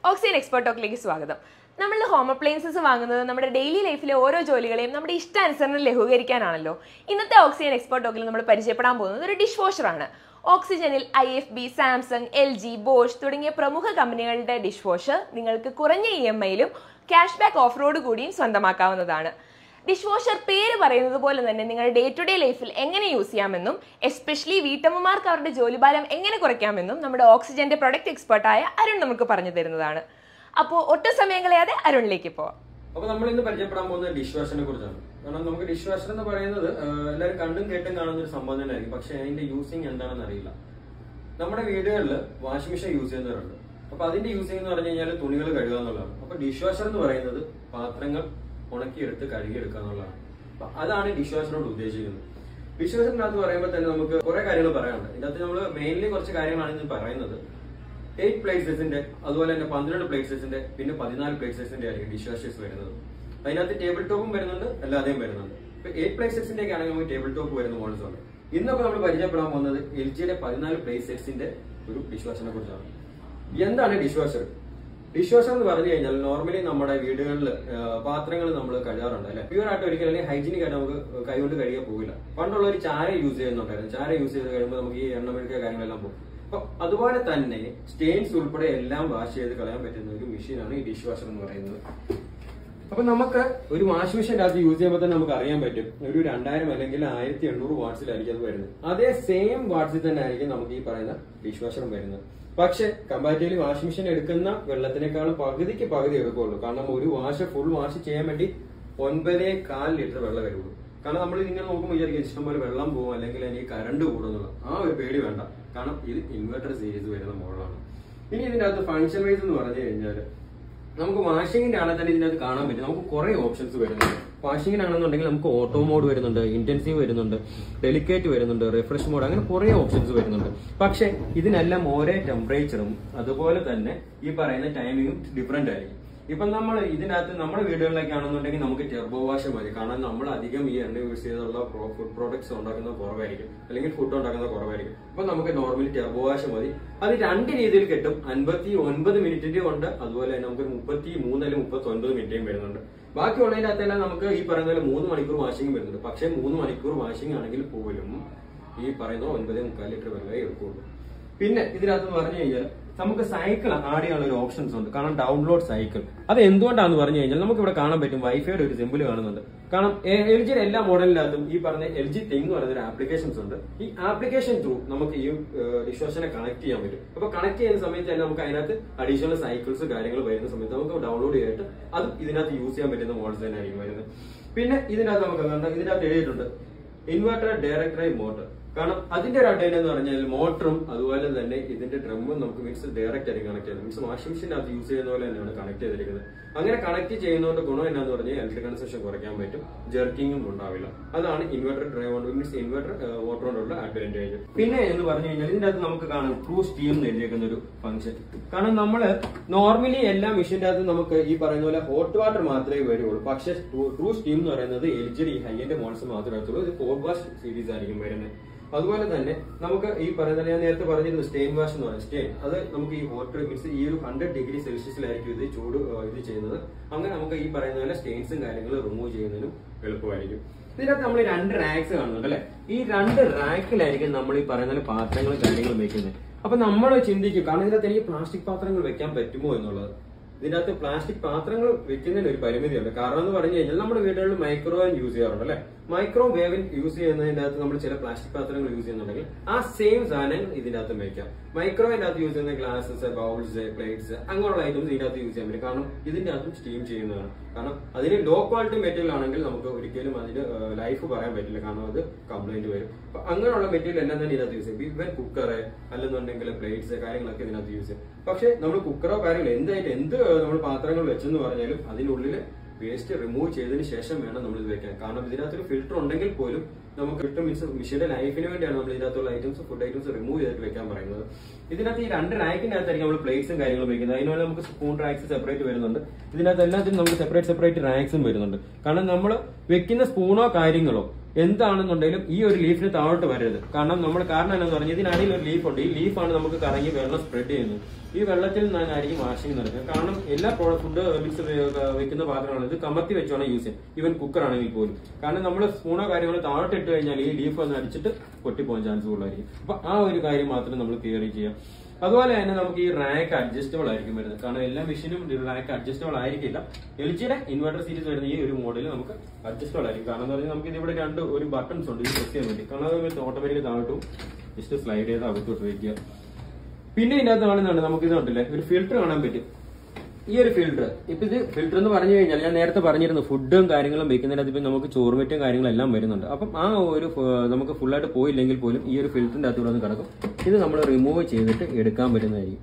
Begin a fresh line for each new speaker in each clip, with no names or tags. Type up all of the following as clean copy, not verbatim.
Oxygen expert ടോക്കിലേക്ക് സ്വാഗതം. നമ്മൾ home appliances വാങ്ങുന്നത് നമ്മുടെ ഡെയിലി ലൈഫിലെ ഓരോ ജോലികളെയും നമ്മുടെ ഇഷ്ടാനുസരണം ലഘൂകരിക്കാനാണല്ലോ. ഇന്നത്തെ ഓക്സിജൻ എക്സ്പെർട്ട് ടോക്കിൽ നമ്മൾ പരിചയപ്പെടാൻ പോകുന്നത് ഒരു ഡിഷ് വാഷറാണ്. ഓക്സിജനിൽ IFB, സാംസങ്, LG, ബോഷ് തുടങ്ങിയ പ്രമുഖ കമ്പനികളുടെ ഡിഷ് വാഷർ നിങ്ങൾക്ക് കുറഞ്ഞ EMI-യിലും ക്യാഷ് ബാക്ക് ഓഫറോട് കൂടിയും സ്വന്തമാക്കാവുന്നതാണ്. ഡിഷ് വാഷർ പേര് പറയുന്നത് പോലെ തന്നെ നിങ്ങൾ ഡേ ടു ഡേ ലൈഫിൽ എങ്ങനെ യൂസ് ചെയ്യാമെന്നും എസ്പെഷ്യലി വീട്ടമ്മമാർക്ക് അവരുടെ ജോലിഭാരം എങ്ങനെ കുറയ്ക്കാമെന്നും നമ്മുടെ ഓക്സിജന്റെ പ്രൊഡക്റ്റ് എക്സ്പെർട്ടായ അരുൺ നമുക്ക് പറഞ്ഞു തരുന്നതാണ്. അപ്പോൾ ഒട്ടും സമയം കളയാതെ അരുണിലേക്ക് പോവാം.
അപ്പൊ നമ്മൾ ഇന്ന് പരിചയപ്പെടാൻ പോകുന്നത് ഡിഷ് വാഷറിനെ കുറിച്ചാണ്. കാരണം നമുക്ക് ഡിഷ് വാഷർ എന്ന് പറയുന്നത് എല്ലാവരും കണ്ടും കേട്ടും കാണുന്ന ഒരു സംഭവം തന്നെ ആയിരിക്കും. പക്ഷെ അതിന്റെ യൂസിങ് എന്താണെന്ന് അറിയില്ല. നമ്മുടെ വീടുകളിൽ വാഷിംഗ് മെഷീൻ യൂസ് ചെയ്യുന്നവരുണ്ട്. അപ്പൊ അതിന്റെ യൂസിങ് എന്ന് പറഞ്ഞു കഴിഞ്ഞാൽ തുണികൾ കഴുകുക എന്നുള്ളതാണ്. അപ്പൊ ഡിഷ് വാഷർ എന്ന് പറയുന്നത് പാത്രങ്ങൾ ഉണക്കിയെടുത്ത് കഴുകിയെടുക്കുക എന്നുള്ളതാണ്. അപ്പൊ അതാണ് ഡിഷ് വാഷറിനോട് ഉദ്ദേശിക്കുന്നത്. ഡിഷ് വാഷറിനകത്ത് പറയുമ്പോൾ തന്നെ നമുക്ക് കുറെ കാര്യങ്ങൾ പറയാനുണ്ട്. ഇതിനകത്ത് നമ്മൾ മെയിൻലി കുറച്ച് കാര്യങ്ങളാണ് ഇന്ന് പറയുന്നത്. 8 പ്ലേറ്റ് സൈസിന്റെ, അതുപോലെ തന്നെ 12 പ്ലേറ്റ് സൈസിന്റെ, പിന്നെ 14 പ്ലേറ്റ് സൈസിന്റെ ആയിരിക്കും ഡിഷ് വാഷേഴ്സ് വരുന്നത്. അതിനകത്ത് ടേബിൾ ടോപ്പും വരുന്നുണ്ട്, അല്ലാതെയും വരുന്നുണ്ട്. ഇപ്പൊ 8 പ്ലേറ്റ് സൈസിന്റെ ഒക്കെ ആണെങ്കിൽ നമുക്ക് ടേബിൾ ടോപ്പ് വരുന്ന മോഡൽസ് ഉണ്ട്. ഇന്നൊക്കെ നമ്മൾ പരിചയപ്പെടാൻ പോകുന്നത് LGയുടെ 14 പ്ലേറ്റ് സൈസിന്റെ ഒരു ഡിഷ് വാഷറിനെ കുറിച്ചാണ്. എന്താണ് ഡിഷ് വാഷർ? ഡിഷ് വാഷർ എന്ന് പറഞ്ഞു കഴിഞ്ഞാൽ നോർമലി നമ്മുടെ വീടുകളിൽ പാത്രങ്ങൾ നമ്മൾ കഴുകാറുണ്ട് അല്ലെ. പ്യൂർ ആയിട്ട് ഒരിക്കലും അല്ലെങ്കിൽ ഹൈജീനിക് ആയിട്ട് നമുക്ക് കൈകൊണ്ട് കഴുകാൻ പോകില്ല. പണ്ടുള്ള ഒരു ചാര യൂസ് ചെയ്യുന്നുണ്ടായിരുന്നു. ചാര യൂസ് ചെയ്ത് കഴിയുമ്പോൾ നമുക്ക് ഈ എണ്ണമെഴുക്കിയ കാര്യങ്ങളെല്ലാം പോകും. അപ്പൊ അതുപോലെ തന്നെ സ്റ്റെയിൻസ് ഉൾപ്പെടെ എല്ലാം വാഷ് ചെയ്ത് കളയാൻ പറ്റുന്ന ഒരു മെഷീനാണ് ഈ ഡിഷ് വാഷർ എന്ന് പറയുന്നത്. അപ്പൊ നമുക്ക് ഒരു വാഷിംഗ് മെഷീൻ അത് യൂസ് ചെയ്യുമ്പോൾ തന്നെ നമുക്ക് അറിയാൻ പറ്റും ഒരു 2000 അല്ലെങ്കിൽ 1800 വാട്ട്സിലായിരിക്കും അത് വരുന്നത്. അതേ സെയിം വാട്ട്സിൽ തന്നെ ആയിരിക്കും നമുക്ക് ഈ പറയുന്ന ഡിഷ് വാഷറും വരുന്നത്. പക്ഷെ കമ്പാരിറ്റീവ്ലി വാഷിംഗ് മെഷീൻ എടുക്കുന്ന വെള്ളത്തിനേക്കാളും പകുതിക്ക് പകുതി എടുക്കുള്ളൂ. കാരണം ഒരു ഫുൾ വാഷ് ചെയ്യാൻ വേണ്ടി 9.4 ലിറ്റർ വെള്ളം വരുള്ളൂ. കാരണം നമ്മൾ ഇങ്ങനെ നോക്കുമ്പോൾ വിചാരിക്കും ഇഷ്ടംപോലെ വെള്ളം പോകും അല്ലെങ്കിൽ എനിക്ക് കറണ്ട് കൂടുന്നുള്ള ആ ഒരു പേടി വേണ്ട. കാരണം ഇത് ഇൻവെർട്ടർ സീരീസ് വരുന്ന മോഡലാണ്. ഇനി ഇതിന്റെ അകത്ത് ഫംഗ്ഷൻ വൈസ് എന്ന് പറഞ്ഞു കഴിഞ്ഞാൽ നമുക്ക് വാഷിംഗിന്റെ ആണെങ്കിൽ തന്നെ ഇതിനകത്ത് കാണാൻ പറ്റും. നമുക്ക് കുറെ ഓപ്ഷൻസ് വരുന്നുണ്ട്. വാഷിംഗിനാണെന്നുണ്ടെങ്കിൽ നമുക്ക് ഓട്ടോ മോഡ് വരുന്നുണ്ട്, ഇന്റൻസീവ് വരുന്നുണ്ട്, ഡെലിക്കേറ്റ് വരുന്നുണ്ട്, റിഫ്രഷ് മോഡ്, അങ്ങനെ കുറെ ഓപ്ഷൻസ് വരുന്നുണ്ട്. പക്ഷെ ഇതിനെല്ലാം ഒരേ ടെമ്പറേച്ചറും അതുപോലെ തന്നെ ഈ പറയുന്ന ടൈമിങ്ങും ഡിഫറെന്റ് ആയിരിക്കും. ഇപ്പൊ നമ്മൾ ഇതിനകത്ത് നമ്മുടെ വീടുകളിലേക്കാണെന്നുണ്ടെങ്കിൽ നമുക്ക് ടെർബോ വാഷ് മതി. കാരണം നമ്മൾ അധികം ഈ എണ്ണ യൂസ് ചെയ്തുള്ള ഫുഡ് പ്രോഡക്ട്സ് ഉണ്ടാക്കുന്നത് കുറവായിരിക്കും, അല്ലെങ്കിൽ ഫുഡ് ഉണ്ടാക്കുന്നത് കുറവായിരിക്കും. അപ്പൊ നമുക്ക് നോർമലി ടെർബോ വാഷ് മതി. അത് 2 രീതിയിൽ കിട്ടും. 59 മിനിറ്റിന്റെ ഉണ്ട്, അതുപോലെ തന്നെ നമുക്ക് 33 അല്ലെങ്കിൽ 39 മിനിറ്റേയും വരുന്നുണ്ട്. ബാക്കിയുള്ളതിന്റെ അകത്തെല്ലാം നമുക്ക് ഈ പറയുന്ന പോലെ 3 മണിക്കൂർ വാഷിംഗ് വരുന്നുണ്ട്. പക്ഷെ 3 മണിക്കൂർ വാഷിംഗ് ആണെങ്കിൽ പോലും ഈ പറയുന്ന 9.4 ലിറ്റർ വെള്ളമേ എടുക്കുള്ളൂ. പിന്നെ ഇതിനകത്ത് പറഞ്ഞു കഴിഞ്ഞാൽ നമുക്ക് സൈക്കിൾ ആഡ് ചെയ്യാനുള്ള ഒരു ഓപ്ഷൻസ് ഉണ്ട്. കാരണം ഡൗൺലോഡ് സൈക്കിൾ അത് എന്തുകൊണ്ടാണെന്ന് പറഞ്ഞു കഴിഞ്ഞാൽ നമുക്ക് ഇവിടെ കാണാൻ പറ്റും വൈഫൈയുടെ ഒരു സിമ്പിൾ കാണുന്നുണ്ട്. കാരണം LGയുടെ എല്ലാ മോഡലിനകത്തും ഈ പറഞ്ഞ LG തിങ് എന്ന് പറയുന്ന ഒരു ആപ്ലിക്കേഷൻസ് ഉണ്ട്. ഈ ആപ്ലിക്കേഷൻ ത്രൂ നമുക്ക് ഈ ഡിഷ് വാഷറിനെ കണക്ട് ചെയ്യാൻ പറ്റും. അപ്പൊ കണക്ട് ചെയ്യുന്ന സമയത്ത് തന്നെ നമുക്ക് അതിനകത്ത് അഡീഷണൽ സൈക്കിൾസ് കാര്യങ്ങൾ വരുന്ന സമയത്ത് നമുക്ക് ഡൗൺലോഡ് ചെയ്തിട്ട് അത് ഇതിനകത്ത് യൂസ് ചെയ്യാൻ പറ്റുന്ന മോഡൽസ് തന്നെ ആയിരിക്കും വരുന്നത്. പിന്നെ ഇതിനകത്ത് നമുക്ക് ഇതിനകത്ത് എഴുതിയിട്ടുണ്ട് ഇൻവെർട്ടർ ഡയറക്ട് ഡ്രൈവ് മോട്ടർ. കാരണം അതിന്റെ ഒരു അഡ്വാൻറ്റേജ് എന്ന് പറഞ്ഞാൽ മോട്ടറും അതുപോലെ തന്നെ ഇതിന്റെ ഡ്രമ്മും നമുക്ക് മീൻസ് ഡയറക്റ്റ് ആയിട്ട് കണക്ട് ചെയ്യുന്നത്. മീൻസ് വാഷിംഗ് മെഷീൻ അത് യൂസ് ചെയ്യുന്ന പോലെ തന്നെയാണ് കണക്ട് ചെയ്തിരിക്കുന്നത്. അങ്ങനെ കണക്ട് ചെയ്യുന്നതുകൊണ്ട് ഗുണം എന്നാന്ന് പറഞ്ഞാൽ ഇലക്ട്രിക് കൺസപ്ഷൻ കുറയ്ക്കാൻ പറ്റും, ജെർക്കിങ്ങും ഉണ്ടാവില്ല. അതാണ് ഇൻവെർട്ടർ ഡ്രൈവ് കൊണ്ട് മീൻസ് ഇൻവെർട്ടർ മോട്ടർ കൊണ്ടുള്ള അഡ്വാൻറ്റേജ്. പിന്നെ എന്ന് പറഞ്ഞു കഴിഞ്ഞാൽ ഇതിന്റെ അകത്ത് നമുക്ക് കാണാം ട്രൂ സ്റ്റീം എന്ന് എഴുതിയേക്കുന്ന ഒരു ഫംഗ്ഷൻ. കാരണം നമ്മള് നോർമലി എല്ലാ മെഷീന്റെ അകത്ത് നമുക്ക് ഈ പറയുന്ന പോലെ ഹോട്ട് വാട്ടർ മാത്രമേ വരുള്ളൂ. പക്ഷെ ട്രൂ സ്റ്റീം എന്ന് പറയുന്നത് LGയുടെ ഈ ഹൈ എൻഡ് മോഡൽസ് മാത്രമേ വരത്തുള്ളൂ. ഇത് 4 വാഷ് സീരീസ് ആയിരിക്കും വരുന്നത്. അതുപോലെ തന്നെ നമുക്ക് ഈ പറയുന്ന ഞാൻ നേരത്തെ പറഞ്ഞിരുന്നു സ്റ്റെയിൻ വാഷ് എന്ന് പറയുന്നത് സ്റ്റെയിൻ അത് നമുക്ക് ഈ ഹോട്ട് മീൻസ് ഈ ഒരു 100 ഡിഗ്രി സെൽഷ്യസിലായിരിക്കും ഇത് ചൂട് ഇത് ചെയ്യുന്നത്. അങ്ങനെ നമുക്ക് ഈ പറയുന്ന പോലെ സ്റ്റെയിൻസും കാര്യങ്ങളും റിമൂവ് ചെയ്യുന്നതിനും എളുപ്പമായിരിക്കും. ഇതിനകത്ത് നമ്മൾ 2 റാക്സ് കാണുന്നുണ്ട് അല്ലെ. ഈ 2 റാക്കിലായിരിക്കും നമ്മൾ ഈ പറയുന്ന പോലെ പാത്രങ്ങളും കാര്യങ്ങളും വെക്കുന്നത്. അപ്പൊ നമ്മൾ ചിന്തിക്കും കാരണം ഇതിനകത്ത് എനിക്ക് പ്ലാസ്റ്റിക് പാത്രങ്ങൾ വെക്കാൻ പറ്റുമോ എന്നുള്ളത്. ഇതിനകത്ത് പ്ലാസ്റ്റിക് പാത്രങ്ങൾ വെക്കുന്നതിന് ഒരു പരിമിതിയുണ്ട്. കാരണം എന്ന് പറഞ്ഞു കഴിഞ്ഞാൽ നമ്മുടെ വീടുകളിൽ മൈക്രോവേവ് യൂസ് ചെയ്യാറുണ്ട് അല്ലെ. മൈക്രോവേവിൽ യൂസ് ചെയ്യുന്നതിന്റെ അകത്ത് നമ്മൾ ചില പ്ലാസ്റ്റിക് പാത്രങ്ങൾ യൂസ് ചെയ്യുന്നുണ്ടെങ്കിൽ ആ സെയിം സാധനങ്ങൾ ഇതിനകത്ത് വെക്കാം. മൈക്രോവേവിന്റെ അകത്ത് യൂസ് ചെയ്യുന്ന ഗ്ലാസസ്, ബൗൾസ്, പ്ലേറ്റ്സ് അങ്ങനെയുള്ള ഐറ്റംസ് ഇതിനകത്ത് യൂസ് ചെയ്യാൻ പറ്റും. കാരണം ഇതിന്റെ അകത്തും സ്റ്റീം ചെയ്യുന്നതാണ്. കാരണം അതിന് ലോ ക്വാളിറ്റി മെറ്റീരിയൽ ആണെങ്കിൽ നമുക്ക് ഒരിക്കലും അതിന് ലൈഫ് പറയാൻ പറ്റില്ല. കാരണം അത് കംപ്ലൈന്റ് വരും. അപ്പൊ അങ്ങനെയുള്ള മെറ്റീരിയൽ എല്ലാം തന്നെ ഇതിനകത്ത് യൂസ് ചെയ്യും. ഇവൻ കുക്കറ് അല്ലെന്നുണ്ടെങ്കിൽ പ്ലേറ്റ്സ് കാര്യങ്ങളൊക്കെ ഇതിനകത്ത് യൂസ് ചെയ്യും. പക്ഷെ നമ്മൾ കുക്കറോ കാര്യങ്ങളോ എന്ത് നമ്മൾ പാത്രങ്ങൾ വെച്ചെന്ന് പറഞ്ഞാലും അതിനുള്ളിൽ വേസ്റ്റ് റിമൂവ് ചെയ്തതിന് ശേഷം വേണം നമ്മൾ ഇത് വെക്കാൻ. കാരണം ഇതിനകത്തൊരു ഫിൽറ്റർ ഉണ്ടെങ്കിൽ പോലും നമുക്ക് ഫിൽറ്റർ മീൻസ് മെഷീന്റെ ലൈഫിന് വേണ്ടിയാണ് നമ്മൾ ഇതിനകത്തുള്ള ഐറ്റംസ് ഫുഡ് ഐറ്റംസ് റിമൂവ് ചെയ്തിട്ട് വെക്കാൻ പറയുന്നത്. ഇതിനകത്ത് ഈ 2 റാക്കിന്റെ അകത്തായിരിക്കും നമ്മൾ പ്ലേറ്റ്സും കാര്യങ്ങളും വെക്കുന്നത്. അതിനുള്ള നമുക്ക് സ്പൂൺ റാക്സ് സെപ്പറേറ്റ് വരുന്നുണ്ട്. ഇതിനകത്ത് എല്ലാത്തിനും നമുക്ക് സെപ്പറേറ്റ് റാക്സും വരുന്നുണ്ട്. കാരണം നമ്മൾ വെക്കുന്ന സ്പൂണോ കാര്യങ്ങളോ എന്താണെന്നുണ്ടെങ്കിലും ഈ ഒരു ലീഫിന് താഴോട്ട് വരരുത്. കാരണം എന്താണെന്ന് പറഞ്ഞാൽ ഇതിനടിയിൽ ഒരു ലീഫ് ഉണ്ട്. ഈ ലീഫാണ് നമുക്ക് കറങ്ങി വെള്ളം സ്പ്രെഡ് ചെയ്യുന്നത്. ഈ വെള്ളത്തിൽ നിന്നായിരിക്കും വാഷിംഗ് നടക്കുന്നത്. കാരണം എല്ലാ ഫുഡ് മിക്സ് വെക്കുന്ന പാത്രമാണ് ഇത് കമത്തി വെച്ചാണ് യൂസ് ചെയ്യുന്നത്. ഈവൻ കുക്കർ ആണെങ്കിൽ പോലും. കാരണം നമ്മൾ സ്പൂണോ കാര്യങ്ങളോ താഴോട്ട് ഇട്ട് കഴിഞ്ഞാൽ ഈ ലീഫ് ഒന്ന് അടിച്ചിട്ട് പൊട്ടിപ്പോകാൻ ചാൻസ് കൂടുതലായിരിക്കും. അപ്പൊ ആ ഒരു കാര്യം മാത്രം നമ്മൾ ക്ലിയർ ചെയ്യാം. അതുപോലെ തന്നെ നമുക്ക് ഈ റാക്ക് അഡ്ജസ്റ്റബിൾ ആയിരിക്കും വരുന്നത്. കാരണം എല്ലാ മെഷീനും റാക്ക് അഡ്ജസ്റ്റബിൾ ആയിരിക്കില്ല. എൽജിയുടെ ഇൻവെർട്ടർ സീരീസ് വരുന്ന ഈ ഒരു മോഡൽ നമുക്ക് അഡ്ജസ്റ്റബിൾ ആയിരിക്കും. കാരണം എന്ന് പറഞ്ഞാൽ നമുക്ക് ഇതിവിടെ ഒരു ബട്ടൺസ് ഉണ്ട് ഇത് പ്രസ് ചെയ്യാൻ വേണ്ടി. കാരണം അത് ഓട്ടോമാറ്റിക് താഴോട്ടും ജസ്റ്റ് സ്ലൈഡ് ചെയ്ത് അകത്തോട്ട് വയ്ക്കുക. പിന്നെ ഇതിനകത്ത് കാണുന്നുണ്ട് നമുക്ക് ഇത് കണ്ടില്ലേ ഒരു ഫിൽറ്റർ കാണാൻ പറ്റും. ഈ ഒരു ഫിൽറ്റർ ഇപ്പൊ ഇത് ഫിൽറ്റർ എന്ന് പറഞ്ഞു കഴിഞ്ഞാൽ ഞാൻ നേരത്തെ പറഞ്ഞിരുന്നു ഫുഡും കാര്യങ്ങളും വെക്കുന്നതിനകത്ത് ഇപ്പൊ നമുക്ക് ചോറുമറ്റും കാര്യങ്ങളും എല്ലാം വരുന്നുണ്ട്. അപ്പം ആ ഒരു നമുക്ക് ഫുള്ളായിട്ട് പോയില്ലെങ്കിൽ പോലും ഈ ഒരു ഫിൽറ്ററിന്റെ അകത്തൂടെ ഒന്ന് കിടക്കും. ഇത് നമ്മൾ റിമൂവ് ചെയ്തിട്ട് എടുക്കാൻ പറ്റുന്നതായിരിക്കും.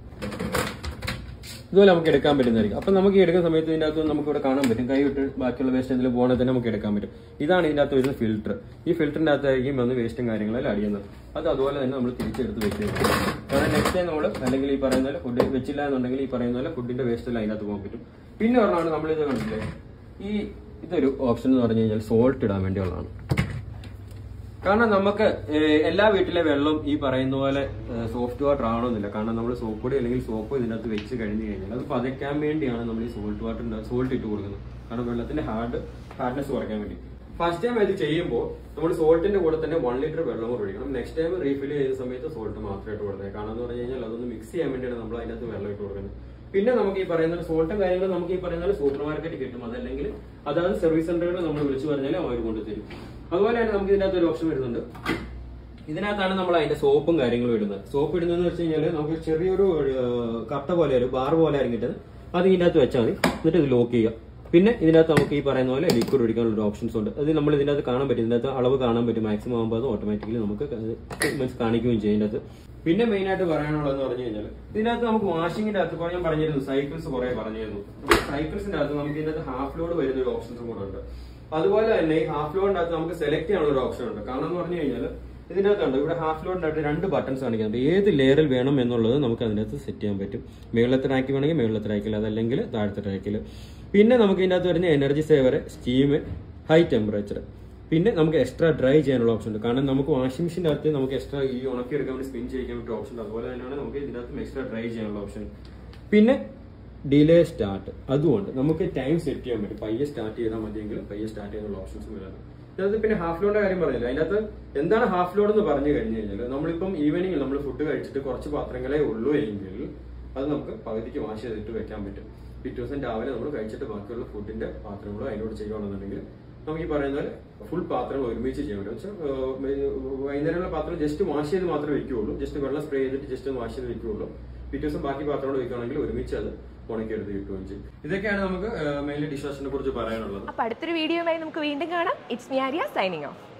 ഇതുപോലെ നമുക്ക് എടുക്കാൻ പറ്റുന്നതായിരിക്കും. അപ്പൊ നമുക്ക് എടുക്കുന്ന സമയത്ത് ഇതിന്റെ അകത്ത് നമുക്ക് ഇവിടെ കാണാൻ പറ്റും. കൈ വിട്ട് ബാക്കിയുള്ള വേസ്റ്റ് എന്തെങ്കിലും പോകണേ തന്നെ നമുക്ക് എടുക്കാൻ പറ്റും. ഇതാണ് ഇതിന്റെ അകത്ത് വരുന്ന ഫിൽറ്റർ. ഈ ഫിൽറ്ററിന്റെ അകത്തായിരിക്കും വന്ന് വേസ്റ്റും കാര്യങ്ങളെല്ലാം അടിയുന്നത്. അത് അതുപോലെ തന്നെ നമ്മൾ തിരിച്ചെടുത്ത് വെച്ചേക്കും. കാരണം നെക്സ്റ്റ് ടൈം നമ്മൾ അല്ലെങ്കിൽ ഈ പറയുന്ന പോലെ ഫുഡ് വെച്ചില്ല എന്നുണ്ടെങ്കിൽ ഈ പറയുന്ന പോലെ ഫുഡിന്റെ വേസ്റ്റ് എല്ലാം അതിനകത്ത് പോകാൻ പറ്റും. പിന്നെ പറഞ്ഞാണ് നമ്മളിത് കണ്ടില്ലേ ഇതൊരു ഓപ്ഷൻ എന്ന് പറഞ്ഞു കഴിഞ്ഞാൽ സോൾട്ട് ഇടാൻ വേണ്ടിയുള്ളതാണ്. കാരണം നമുക്ക് എല്ലാ വീട്ടിലെ വെള്ളം ഈ പറയുന്ന പോലെ സോഫ്റ്റ് വാട്ടർ ആവണമെന്നില്ല. കാരണം നമ്മൾ സോപ്പ് പൊടി അല്ലെങ്കിൽ സോപ്പ് ഇതിനകത്ത് വെച്ച് കഴിഞ്ഞ് കഴിഞ്ഞാൽ അത് പതയ്ക്കാൻ വേണ്ടിയാണ് നമ്മൾ ഈ സോൾട്ട് ഇട്ട് കൊടുക്കുന്നത്. കാരണം വെള്ളത്തിന്റെ ഹാർഡ്നെസ് കുറയ്ക്കാൻ വേണ്ടി. ഫസ്റ്റ് ടൈം ഇത് ചെയ്യുമ്പോൾ നമ്മൾ സോൾട്ടിന്റെ കൂടെ തന്നെ 1 ലിറ്റർ വെള്ളം കൂടെ ഒഴിക്കണം. നെക്സ്റ്റ് ടൈം റീഫിൽ ചെയ്യുന്ന സമയത്ത് സോൾട്ട് മാത്രമേ ഇട്ട് കൊടുത്തേ. കാരണം എന്ന് പറഞ്ഞു കഴിഞ്ഞാൽ അതൊന്ന് മിക്സ് ചെയ്യാൻ വേണ്ടിയാണ് നമ്മൾ അതിനകത്ത് വെള്ളം ഇട്ട് കൊടുക്കുന്നത്. പിന്നെ നമുക്ക് ഈ പറയുന്ന സോൾട്ടും കാര്യങ്ങളും നമുക്ക് ഈ പറയുന്ന സൂപ്പർ മാർക്കറ്റിൽ കിട്ടും. അതല്ലെങ്കിൽ അതായത് സർവീസ് സെന്ററുകൾ നമ്മൾ വിളിച്ചു പറഞ്ഞാൽ അവർ കൊണ്ടുതരും. അതുപോലെ തന്നെ നമുക്ക് ഇതിനകത്ത് ഒരു ഓപ്ഷൻ വരുന്നുണ്ട്. ഇതിനകത്താണ് നമ്മൾ അതിന്റെ സോപ്പും കാര്യങ്ങളും ഇടുന്നത്. സോപ്പ് ഇടുന്നതെന്ന് വെച്ച് കഴിഞ്ഞാൽ നമുക്ക് ചെറിയൊരു കട്ട പോലെ ഒരു ബാർ പോലെ ആയിരിക്കും കിട്ടുന്നത്. അത് ഇതിനകത്ത് വെച്ചാൽ മതി. എന്നിട്ട് ഇത് ലോക്ക് ചെയ്യുക. പിന്നെ ഇതിനകത്ത് നമുക്ക് ഈ പറയുന്ന പോലെ ലിക്വിഡ് ഒഴിക്കാനുള്ള ഒരു ഓപ്ഷൻസ് ഉണ്ട്. അത് നമ്മൾ ഇതിനകത്ത് കാണാൻ പറ്റും. ഇതിനകത്ത് അളവ് കാണാൻ പറ്റും. മാക്സിമം ആകുമ്പോൾ അത് ഓട്ടോമാറ്റിക്കലി നമുക്ക് കാണിക്കുകയും ചെയ്യും ഇതിനകത്ത്. പിന്നെ മെയിൻ ആയിട്ട് പറയാനുള്ളതെന്ന് പറഞ്ഞു കഴിഞ്ഞാൽ ഇതിനകത്ത് നമുക്ക് വാഷിംഗിന്റെ അകത്ത് ഞാൻ പറഞ്ഞിരുന്നു സൈക്കിൾസ് കുറെ പറഞ്ഞിരുന്നു. സൈക്കിൾസിന്റെ അകത്ത് നമുക്ക് ഇതിനകത്ത് ഹാഫ് ലോഡ് വരുന്ന ഒരു ഓപ്ഷൻസും കൂടെ ഉണ്ട്. അതുപോലെ തന്നെ ഈ ഹാഫ് ലോഡിന്റെ അകത്ത് നമുക്ക് സെലക്ട് ചെയ്യാനുള്ള ഒരു ഓപ്ഷൻ ഉണ്ട്. കാരണം എന്ന് പറഞ്ഞു കഴിഞ്ഞാൽ ഇതിനകത്തുണ്ട് ഇവിടെ ഹാഫ് ലോഡിനായിട്ട് 2 ബട്ടൺസ് കാണിക്കുന്നുണ്ട്. ഏത് ലെയറിൽ വേണം എന്നുള്ളത് നമുക്ക് അതിനകത്ത് സെറ്റ് ചെയ്യാൻ പറ്റും. മേളത്തെ റാക്കിൽ വേണമെങ്കിൽ മേളത്തെ റാക്കിൽ, അതല്ലെങ്കിൽ താഴത്തെ റാക്കിൽ. പിന്നെ നമുക്ക് ഇതിനകത്ത് വരുന്ന energy saver, steam, high temperature. പിന്നെ നമുക്ക് എക്സ്ട്രാ ഡ്രൈ ചെയ്യാനുള്ള ഓപ്ഷൻ ഉണ്ട്. കാരണം നമുക്ക് വാഷിംഗ് മെഷീൻ്റെ അകത്ത് നമുക്ക് എക്സ്ട്രാ ഈ ഉണക്കി എടുക്കാൻ വേണ്ടി സ്പിൻ ചെയ്യാൻ വേണ്ടി ഓപ്ഷൻ ഉണ്ട്. അതുപോലെ തന്നെയാണ് നമുക്ക് ഇതിനകത്ത് എക്സ്ട്രാ ഡ്രൈ ചെയ്യാനുള്ള ഓപ്ഷൻ. പിന്നെ ഡിലേ സ്റ്റാർട്ട്, അതുകൊണ്ട് നമുക്ക് ടൈം സെറ്റ് ചെയ്യാൻ പറ്റും. പയ്യെ സ്റ്റാർട്ട് ചെയ്താൽ മതിയെങ്കിൽ പയ്യെ സ്റ്റാർട്ട് ചെയ്യാനുള്ള ഓപ്ഷൻസ് വരുന്നത്. അതിനകത്ത് പിന്നെ ഹാഫ് ലോഡിന്റെ കാര്യം പറഞ്ഞില്ല. അതിനകത്ത് എന്താണ് ഹാഫ് ലോഡ് എന്ന് പറഞ്ഞു കഴിഞ്ഞു കഴിഞ്ഞാൽ നമ്മളിപ്പം ഈവനിങ്ങിൽ നമ്മൾ ഫുഡ് കഴിച്ചിട്ട് കുറച്ച് പാത്രങ്ങളെ ഉള്ളൂ എങ്കിൽ അത് നമുക്ക് പകുതിക്ക് വാഷ് ചെയ്തിട്ട് വെക്കാൻ പറ്റും. പിറ്റേ ദിവസം രാവിലെ നമ്മൾ കഴിച്ചിട്ട് ബാക്കിയുള്ള ഫുഡിന്റെ പാത്രങ്ങളോ അതിനോട് ചെയ്യുകയാണെന്നുണ്ടെങ്കിൽ നമുക്ക് ഈ പറയുന്ന പോലെ ഫുൾ പാത്രങ്ങൾ ഒരുമിച്ച് ചെയ്യാൻ പറ്റും. വൈകുന്നേരമുള്ള പാത്രം ജസ്റ്റ് വാഷ് ചെയ്ത് മാത്രമേ വെക്കുകയുള്ളൂ. ജസ്റ്റ് വെള്ളം സ്പ്രേ ചെയ്തിട്ട് ജസ്റ്റ് വാഷ് ചെയ്ത് വെക്കുകയുള്ളൂ. പിറ്റേ ദിവസം ബാക്കി പാത്രങ്ങൾ വെക്കുകയാണെങ്കിൽ ഒരുമിച്ച് അത് ഉണക്കിയെടുത്ത് കിട്ടുകയും ചെയ്യും. ഇതൊക്കെയാണ് നമുക്ക് മെയിൻലി ഡിഷ് വാഷറിനെ കുറിച്ച് പറയാനുള്ളത്.
അപ്പൊ അടുത്തൊരു വീഡിയോയുമായി നമുക്ക് വീണ്ടും കാണാം. It's me Arya signing of.